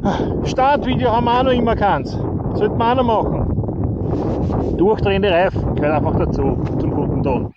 Startvideo haben wir auch noch immer keins. Sollten wir auch noch machen. Durchdrehende Reifen gehört einfach dazu, zum guten Ton.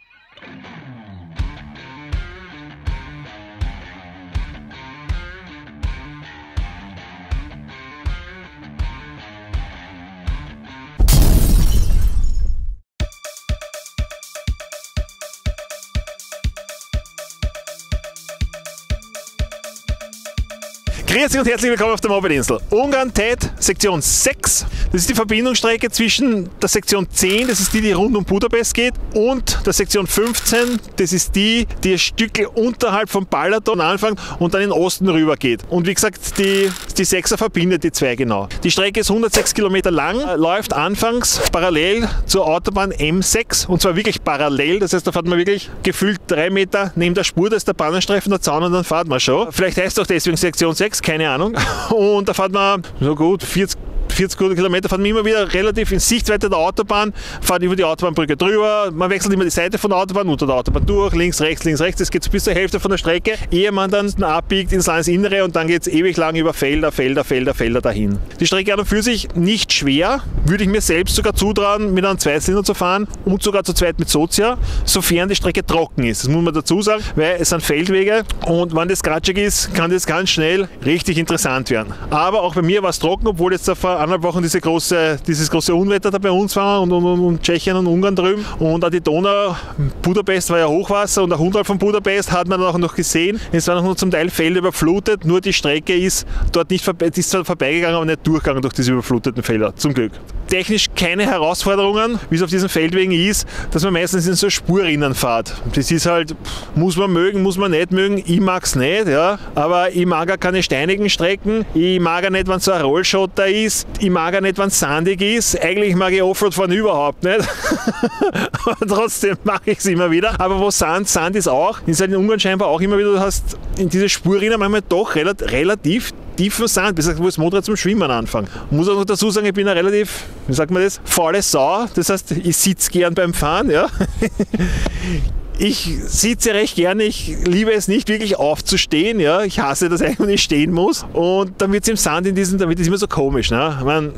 Grüezi und herzlich willkommen auf der Mopedinsel. Ungarn-Tet, Sektion 6. Das ist die Verbindungsstrecke zwischen der Sektion 10, das ist die rund um Budapest geht, und der Sektion 15, das ist die ein Stückchen unterhalb vom Balaton anfängt und dann in den Osten rüber geht. Und wie gesagt, die 6er verbindet die zwei genau. Die Strecke ist 106 Kilometer lang, läuft anfangs parallel zur Autobahn M6 und zwar wirklich parallel, das heißt, da fährt man wirklich gefühlt 3 Meter neben der Spur, da ist der Bahnenstreifen, der Zaun und dann fährt man schon. Vielleicht heißt es auch deswegen Sektion 6, keine Ahnung. Und da fährt man so gut 40 Kilometer, fahren wir immer wieder relativ in Sichtweite der Autobahn, fahren über die Autobahnbrücke drüber, man wechselt immer die Seite von der Autobahn, unter der Autobahn durch, links, rechts, das geht bis zur Hälfte von der Strecke, ehe man dann abbiegt ins Landesinnere und dann geht es ewig lang über Felder dahin. Die Strecke an und für sich nicht schwer, würde ich mir selbst sogar zutrauen, mit einem Zweizylinder zu fahren und sogar zu zweit mit Sozia, sofern die Strecke trocken ist. Das muss man dazu sagen, weil es sind Feldwege und wenn das kratschig ist, kann das ganz schnell richtig interessant werden. Aber auch bei mir war es trocken, obwohl jetzt vor 1,5 Wochen dieses große Unwetter da bei uns war und Tschechien und Ungarn drüben. Und auch die Donau, Budapest war ja Hochwasser und auch unterhalb von Budapest hat man dann auch noch gesehen. Es waren noch zum Teil Felder überflutet, nur die Strecke ist dort nicht vorbeigegangen, aber nicht durchgegangen durch diese überfluteten Felder, zum Glück. Technisch keine Herausforderungen, wie es auf diesen Feldwegen ist, dass man meistens in so Spurrinnen fährt. Das ist halt, muss man mögen, muss man nicht mögen. Ich mag es nicht, ja. Aber ich mag auch keine steinigen Strecken. Ich mag auch nicht, wenn es so ein Rollschotter ist. Ich mag auch nicht, wenn es sandig ist. Eigentlich mag ich Offroad fahren überhaupt nicht. Aber trotzdem mache ich es immer wieder. Aber wo Sand ist auch, ist halt in Ungarn scheinbar auch immer wieder, du hast in diese Spurrinnen manchmal doch relativ tiefen Sand, bis wo das Motorrad zum Schwimmen anfängt. Ich muss auch noch dazu sagen, ich bin eine relativ, wie sagt man das, faule Sau. Das heißt, ich sitze gern beim Fahren. Ja. Ich sitze recht gerne, ich liebe es nicht wirklich aufzustehen. Ja. Ich hasse das eigentlich, wenn ich stehen muss. Und dann wird es im Sand da wird es immer so komisch. Ne? Ich meine,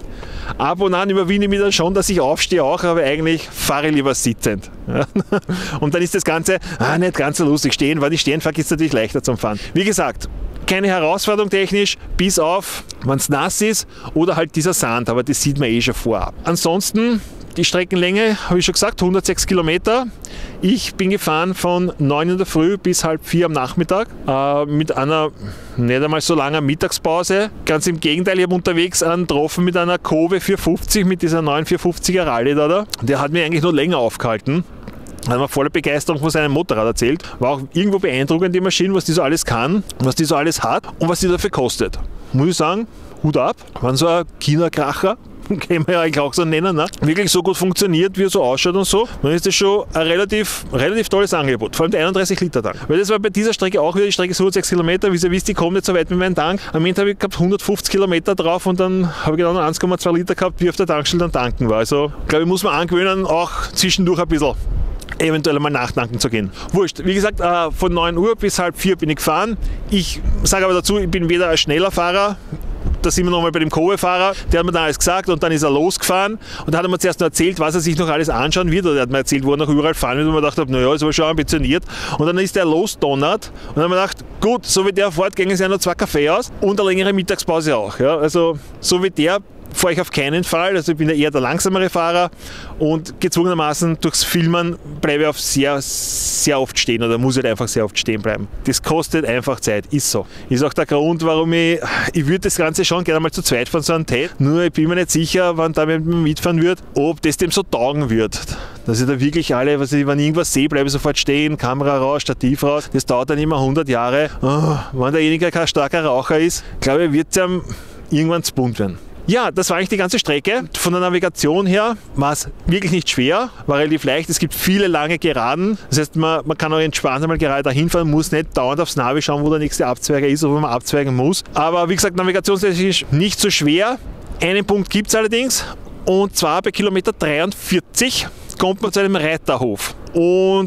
ab und an überwinde ich mich dann schon, dass ich aufstehe auch, aber eigentlich fahre ich lieber sitzend. Ja. Und dann ist das Ganze nicht ganz so lustig. Wenn ich stehen fahre, ist es natürlich leichter zum Fahren. Wie gesagt, keine Herausforderung technisch, bis auf, wenn es nass ist oder halt dieser Sand, aber das sieht man eh schon vorab. Ansonsten, die Streckenlänge, habe ich schon gesagt, 106 Kilometer. Ich bin gefahren von 9 in der Früh bis 3:30 am Nachmittag mit einer nicht einmal so langen Mittagspause. Ganz im Gegenteil, ich habe unterwegs einen getroffen mit einer Kove 450, mit dieser neuen 450er Rallye da. Der hat mir eigentlich nur länger aufgehalten. Hat mir voller Begeisterung von seinem Motorrad erzählt. War auch irgendwo beeindruckend, die Maschine, was die so alles kann, was die so alles hat und was die dafür kostet. Muss ich sagen, Hut ab. War so ein China-Kracher. Kann man ja eigentlich auch so nennen, ne? Wirklich so gut funktioniert, wie er so ausschaut und so, dann ist das schon ein relativ tolles Angebot. Vor allem der 31-Liter-Tank. Weil das war bei dieser Strecke auch wieder, die Strecke ist 106 Kilometer, wie ihr wisst, ich komme nicht so weit mit meinem Tank. Am Ende habe ich gehabt 150 Kilometer drauf und dann habe ich genau noch 1,2 Liter gehabt, wie auf der Tankstelle dann tanken war. Also, glaube ich, muss man angewöhnen, auch zwischendurch ein bisschen eventuell mal nachtanken zu gehen. Wurscht. Wie gesagt, von 9 Uhr bis 3:30 bin ich gefahren. Ich sage aber dazu, ich bin weder ein schneller Fahrer, da sind wir nochmal bei dem Kowe-Fahrer, der hat mir dann alles gesagt und dann ist er losgefahren und da hat er mir zuerst noch erzählt, was er sich noch alles anschauen wird. Oder er hat mir erzählt, wo er noch überall fahren wird und ich mir gedacht habe, naja, ist aber schon ambitioniert. Und dann ist er losdonnert und dann habe ich mir gedacht, gut, so wie der fährt, gehen es ja noch 2 Kaffee aus und eine längere Mittagspause auch. Ja. Also so wie der fahre ich auf keinen Fall, also ich bin ja eher der langsamere Fahrer und gezwungenermaßen durchs Filmen bleibe ich auf sehr oft stehen oder muss halt einfach sehr oft stehen bleiben. Das kostet einfach Zeit, ist so. Ist auch der Grund, warum ich würde das Ganze schon gerne mal zu zweit fahren, so einen Tet, nur ich bin mir nicht sicher, wann da mit mir mitfahren wird, ob das dem so taugen wird. Dass ich da wirklich wenn ich irgendwas sehe, bleibe ich sofort stehen, Kamera raus, Stativ raus, das dauert dann immer 100 Jahre. Wenn derjenige kein starker Raucher ist, glaube ich, wird es ihm irgendwann zu bunt werden. Ja, das war eigentlich die ganze Strecke. Von der Navigation her war es wirklich nicht schwer, war relativ leicht. Es gibt viele lange Geraden. Das heißt, man kann auch entspannt einmal gerade dahin fahren, muss nicht dauernd aufs Navi schauen, wo der nächste Abzweiger ist oder wo man abzweigen muss. Aber wie gesagt, navigationstechnisch nicht so schwer. Einen Punkt gibt es allerdings und zwar bei Kilometer 43 kommt man zu einem Reiterhof. Und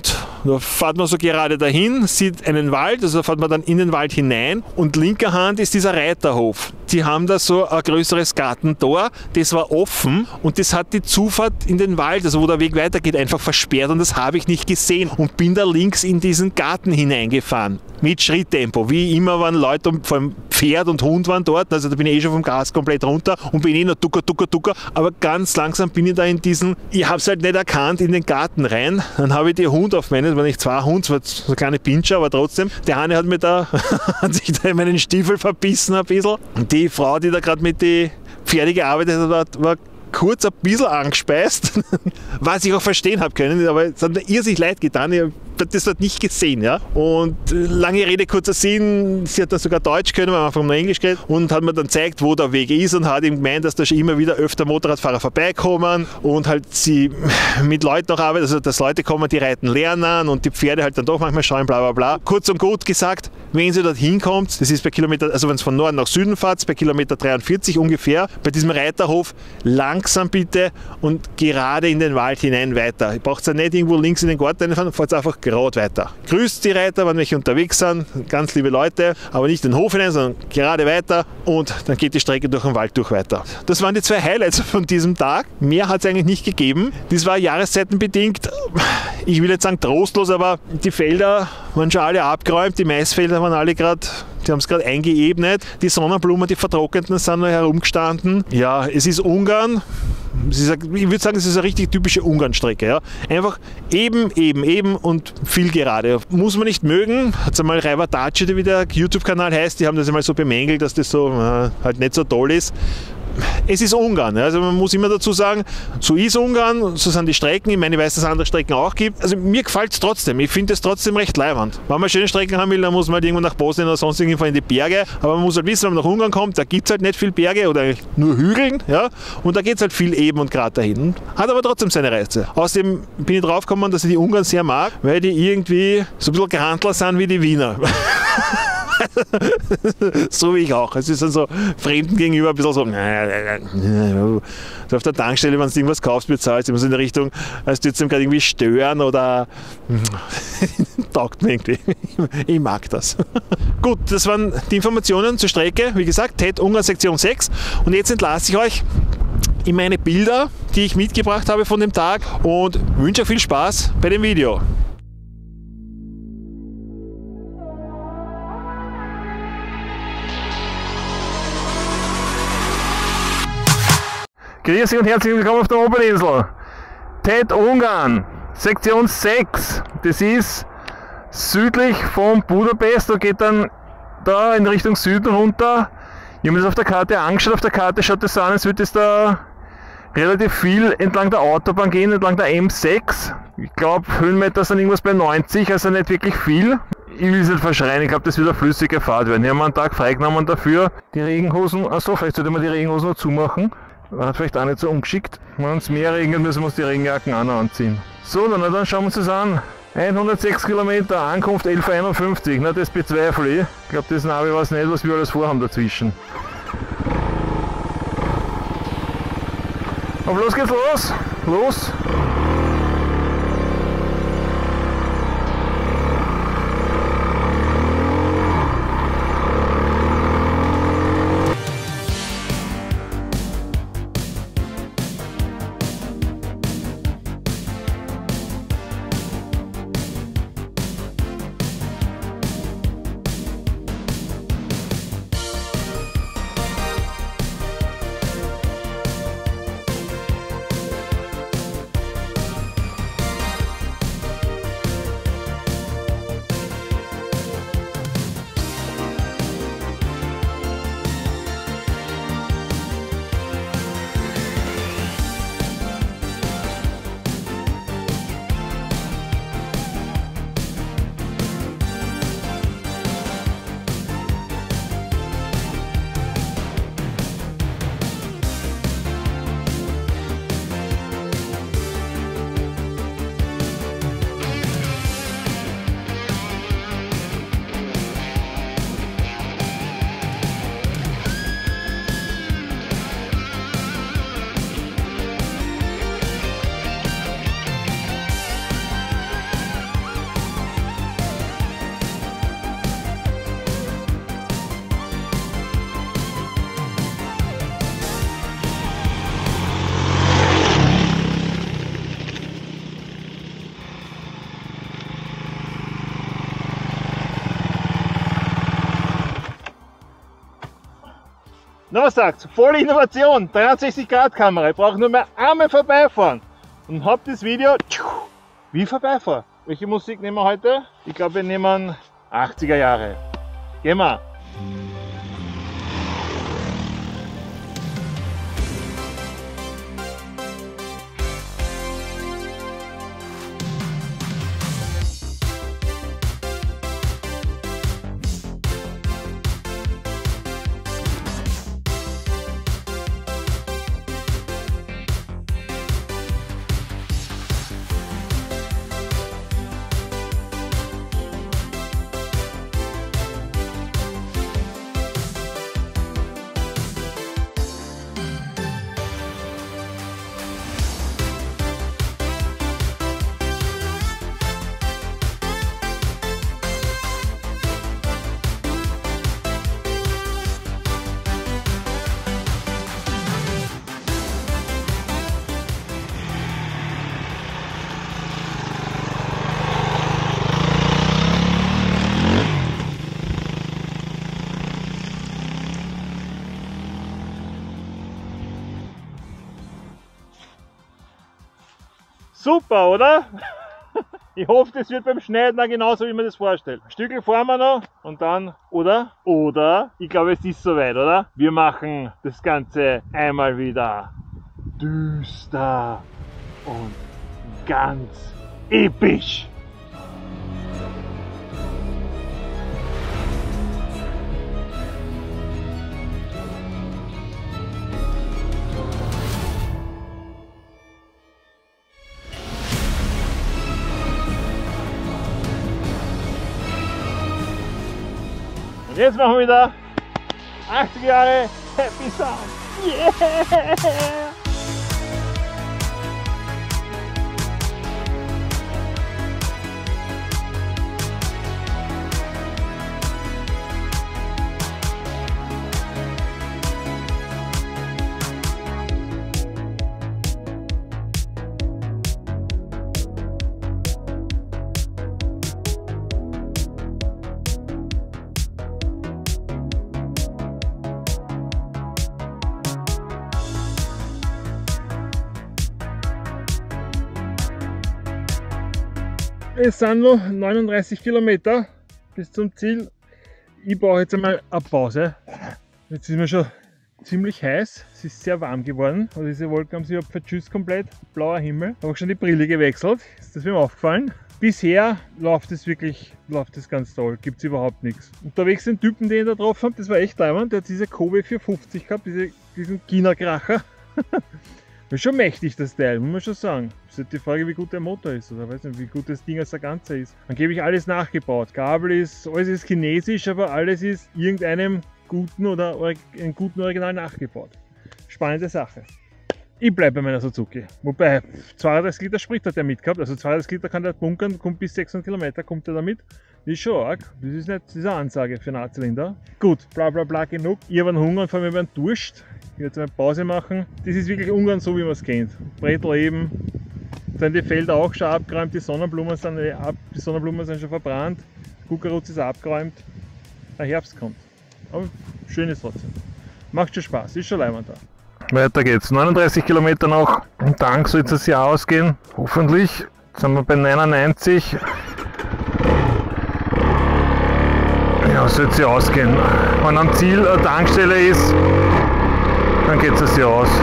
Da fährt man so gerade dahin, sieht einen Wald, also da fährt man dann in den Wald hinein und linker Hand ist dieser Reiterhof. Die haben da so ein größeres Gartentor, das war offen und das hat die Zufahrt in den Wald, also wo der Weg weitergeht, einfach versperrt und das habe ich nicht gesehen und bin da links in diesen Garten hineingefahren. Mit Schritttempo. Wie immer waren Leute, vor allem Pferd und Hund waren dort, also da bin ich eh schon vom Gas komplett runter und bin eh noch tucker, aber ganz langsam bin ich da in diesen, ich habe es halt nicht erkannt, in den Garten rein. Dann habe ich den Hund auf meinen, es waren nicht zwei Hunde, es war so eine kleine Pinscher, aber trotzdem, der eine hat mir da, hat sich da in meinen Stiefel verbissen ein bisschen. Und die Frau, die da gerade mit den Pferden gearbeitet hat, war kurz ein bisschen angespeist, was ich auch verstehen habe können, aber es hat mir irrsinnig leid getan. Ich habe das dort nicht gesehen. Ja? Und lange Rede, kurzer Sinn, sie hat dann sogar Deutsch können, weil wir einfach nur Englisch geredet und hat mir dann gezeigt, wo der Weg ist und hat ihm gemeint, dass da schon immer wieder öfter Motorradfahrer vorbeikommen und halt sie mit Leuten noch arbeiten, also dass Leute kommen, die reiten lernen und die Pferde halt dann doch manchmal schauen, bla bla bla. Kurz und gut gesagt, wenn sie dort hinkommt, das ist bei Kilometer, also wenn es von Norden nach Süden fährt, bei Kilometer 43 ungefähr, bei diesem Reiterhof, langsam bitte und gerade in den Wald hinein weiter. Ihr braucht ja nicht irgendwo links in den Garten reinfahren, fahrt einfach gerade weiter. Grüßt die Reiter, wenn welche unterwegs sind, ganz liebe Leute, aber nicht in den Hof hinein, sondern gerade weiter und dann geht die Strecke durch den Wald durch weiter. Das waren die zwei Highlights von diesem Tag. Mehr hat es eigentlich nicht gegeben. Das war jahreszeitenbedingt, ich will jetzt sagen trostlos, aber die Felder waren schon alle abgeräumt, die Maisfelder waren alle gerade, die haben es gerade eingeebnet, die Sonnenblumen, die vertrockneten, sind noch herumgestanden. Ja, es ist Ungarn. Ich würde sagen, es ist eine richtig typische Ungarn-Strecke. Ja? Einfach eben und viel gerade. Muss man nicht mögen. Hat es einmal Raiva-Daci, wie der YouTube-Kanal heißt, die haben das einmal so bemängelt, dass das so halt nicht so toll ist. Es ist Ungarn, also man muss immer dazu sagen, so ist Ungarn, so sind die Strecken, ich meine, ich weiß, dass es andere Strecken auch gibt. Also mir gefällt es trotzdem, ich finde es trotzdem recht leiwand. Wenn man schöne Strecken haben will, dann muss man halt irgendwo nach Bosnien oder sonst irgendwo in die Berge, aber man muss halt wissen, wenn man nach Ungarn kommt, da gibt es halt nicht viel Berge oder nur Hügeln, ja, und da geht es halt viel eben und gerade dahin. Hat aber trotzdem seine Reize. Außerdem bin ich drauf gekommen, dass ich die Ungarn sehr mag, weil die irgendwie so ein bisschen Grantler sind wie die Wiener. So wie ich auch. Es ist dann so Fremden gegenüber ein bisschen so, so auf der Tankstelle, wenn du irgendwas kaufst, bezahlst, immer so in der Richtung, als du jetzt gerade irgendwie stören oder taugt mir irgendwie. Ich mag das. Gut, das waren die Informationen zur Strecke. Wie gesagt, TED Ungarn Sektion 6 und jetzt entlasse ich euch in meine Bilder, die ich mitgebracht habe von dem Tag und wünsche euch viel Spaß bei dem Video. Grüß euch und herzlich willkommen auf der Mopedinsel. TED Ungarn, Sektion 6. Das ist südlich von Budapest. Da geht dann da in Richtung Süden runter. Ich habe mir das auf der Karte angeschaut. Auf der Karte schaut das so an, als würde es da relativ viel entlang der Autobahn gehen, entlang der M6. Ich glaube, Höhenmeter sind irgendwas bei 90, also nicht wirklich viel. Ich will es nicht verschreien, ich glaube, das wird eine flüssige Fahrt werden. Ich habe mir einen Tag freigenommen dafür. Die Regenhosen, achso, vielleicht sollte man die Regenhosen noch zumachen. War vielleicht auch nicht so ungeschickt. Wenn es mehr regnet, müssen wir uns die Regenjacken auch noch anziehen. So, dann schauen wir uns das an. 106 Kilometer, Ankunft 11:51. Na, das bezweifle ich. Ich glaube, das Navi weiß nicht, was wir alles vorhaben dazwischen. Aber los geht's los! Los! Na, was sagt's? Volle Innovation, 360-Grad-Kamera. Ich brauche nur mehr einmal vorbeifahren. Und hab das Video wie vorbeifahren. Welche Musik nehmen wir heute? Ich glaube, wir nehmen 80er Jahre. Gehen wir. Super, oder? Ich hoffe, das wird beim Schneiden auch genauso, wie man das vorstellt. Ein Stückchen fahren wir noch und dann, oder, ich glaube, es ist soweit, oder? Wir machen das Ganze einmal wieder düster und ganz episch. Und jetzt machen wir wieder 80 Jahre Happy Sound. Yeah! Es sind noch 39 Kilometer bis zum Ziel. Ich brauche jetzt einmal eine Pause. Jetzt ist mir schon ziemlich heiß. Es ist sehr warm geworden. Also diese Wolken haben sich verschützt komplett. Blauer Himmel. Habe auch schon die Brille gewechselt. Ist das mir aufgefallen? Bisher läuft es ganz toll. Gibt es überhaupt nichts. Unterwegs den Typen, den ich da getroffen habe, das war echt leibend. Der hat diese Kobe 450 gehabt, diesen China-Kracher. Das ist schon mächtig, das Teil, muss man schon sagen. Es ist die Frage, wie gut der Motor ist oder weiß nicht, wie gut das Ding als der Ganze ist. Angeblich alles nachgebaut. Kabel ist, alles ist chinesisch, aber alles ist irgendeinem guten oder einem guten Original nachgebaut. Spannende Sache. Ich bleibe bei meiner Suzuki. Wobei 32 Liter Sprit hat er mitgehabt, also 32 Liter kann der bunkern, kommt bis 600 Kilometer, kommt er damit. Das ist schon arg. Das ist nicht diese Ansage für einen Zylinder. Gut, bla bla bla genug. Ich habe einen Hunger und vor allem einen Durst. Ich werde jetzt eine Pause machen. Das ist wirklich Ungarn so, wie man es kennt. Brettel eben. Sind die Felder auch schon abgeräumt, die Sonnenblumen sind schon verbrannt. Kukuruz ist abgeräumt. Der Herbst kommt. Aber schön ist trotzdem. Macht schon Spaß, ist schon leibend da. Weiter geht's. 39 Kilometer noch. Im Tank soll es ja ausgehen. Hoffentlich. Jetzt sind wir bei 99. Ja, soll es ja ausgehen. Wenn am Ziel eine Tankstelle ist, dann geht es ja aus.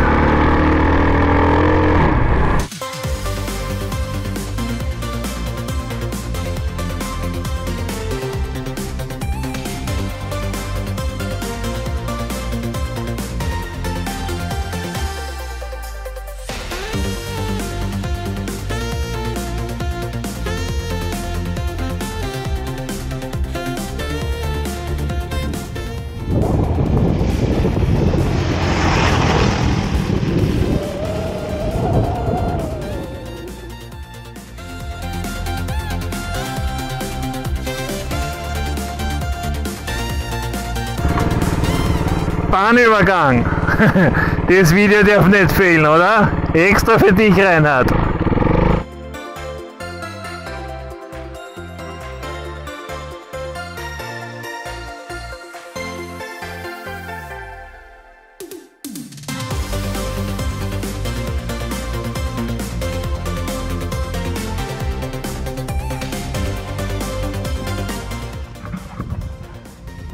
Bahnübergang. Das Video darf nicht fehlen, oder? Extra für dich, Reinhard.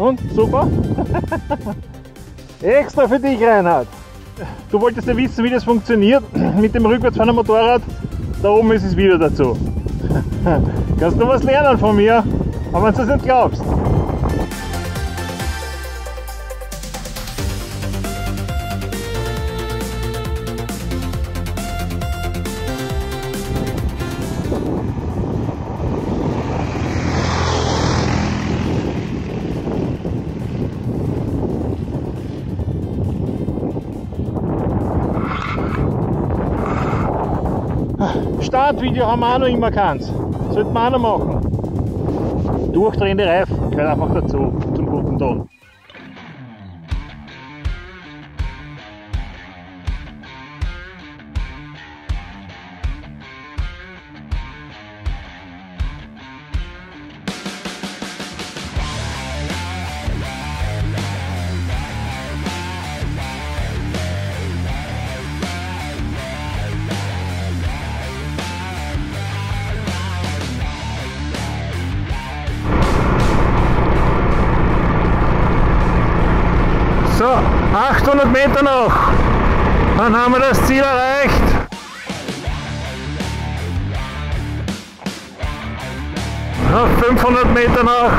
Und super. Extra für dich, Reinhard. Du wolltest ja wissen, wie das funktioniert mit dem Rückwärtsfahren am Motorrad. Da oben ist es wieder dazu. Kannst du was lernen von mir, aber wenn du es nicht glaubst. Startvideo haben wir auch noch immer keins. Sollten wir auch noch machen. Durchdrehende Reifen gehört einfach dazu, zum guten Ton. So, 800 Meter noch, dann haben wir das Ziel erreicht. Noch 500 Meter noch,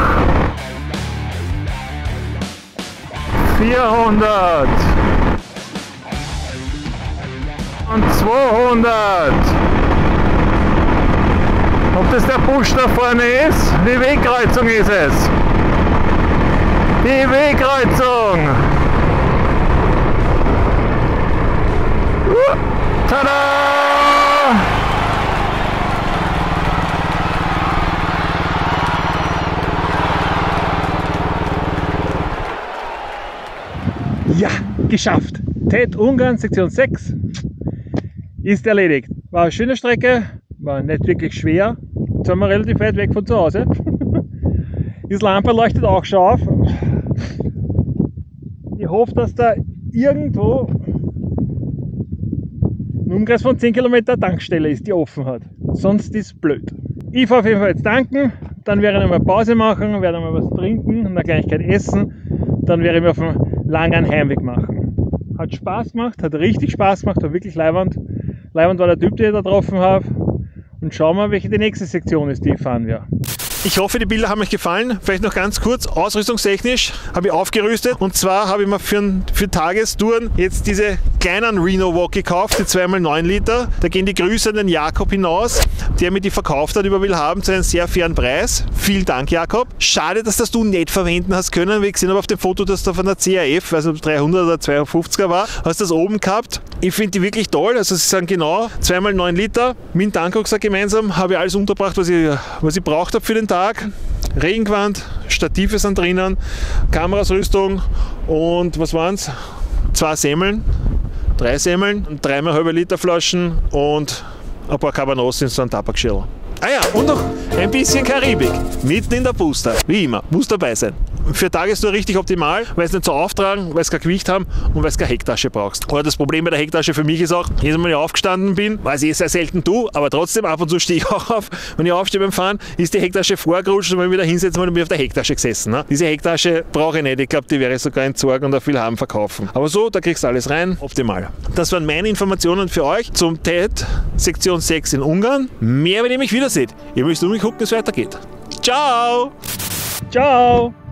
400 und 200. Ob das der Busch da vorne ist? Die Wegkreuzung ist es. Die Wegkreuzung. Tada! Ja, geschafft! TED Ungarn Sektion 6 ist erledigt. War eine schöne Strecke, war nicht wirklich schwer. Jetzt sind wir relativ weit weg von zu Hause. Das Lampe leuchtet auch schon auf. Ich hoffe, dass da irgendwo ein Umkreis von 10 Kilometer Tankstelle ist, die offen hat. Sonst ist es blöd. Ich fahre auf jeden Fall jetzt tanken, dann werde ich mal Pause machen, werde mal was trinken, eine Kleinigkeit essen, dann werde ich mir auf einen langen Heimweg machen. Hat Spaß gemacht, hat richtig Spaß gemacht, war wirklich leiwand. Leiwand war der Typ, den ich da getroffen habe. Und schauen wir, welche die nächste Sektion ist, die ich fahren werde. Ich hoffe, die Bilder haben euch gefallen. Vielleicht noch ganz kurz, ausrüstungstechnisch habe ich aufgerüstet. Und zwar habe ich mir für Tagestouren jetzt diese kleinen Reno Wok gekauft, die 2x9 Liter. Da gehen die Grüße an den Jakob hinaus, der mir die verkauft hat über Willhaben zu einem sehr fairen Preis. Vielen Dank, Jakob. Schade, dass das du nicht verwenden hast können. Wie gesehen habe auf dem Foto, dass da von der CAF, also 300 oder 250er war, hast das oben gehabt. Ich finde die wirklich toll. Also sie sind genau 2x9 Liter. Mit dem Tankrucksack gemeinsam habe ich alles untergebracht, was ich braucht habe für den Tag. Regengewand, Stative sind drinnen, Kamerasrüstung und was waren es? 2 Semmeln, 3 Semmeln, 3,5 Liter Flaschen und ein paar Cabanos in so einem Tabakschirl. Ah ja, und noch ein bisschen Karibik, mitten in der Booster. Wie immer, muss dabei sein. Für Tagestour richtig optimal, weil es nicht so auftragen, weil es kein Gewicht haben und weil es keine Hecktasche brauchst. Aber das Problem bei der Hecktasche für mich ist auch, jedes Mal, wenn ich aufgestanden bin, was ich sehr selten tue, aber trotzdem ab und zu stehe ich auch auf, wenn ich aufstehe beim Fahren, ist die Hecktasche vorgerutscht und wenn ich wieder hinsetze, bin ich auf der Hecktasche gesessen. Ne? Diese Hecktasche brauche ich nicht, ich glaube, die wäre sogar entsorgen und auf Willhaben verkaufen. Aber so, da kriegst du alles rein, optimal. Das waren meine Informationen für euch zum TED Sektion 6 in Ungarn. Mehr, wenn ihr mich wiederseht. Ihr müsst nur mich gucken, wie es weitergeht. Ciao! Ciao!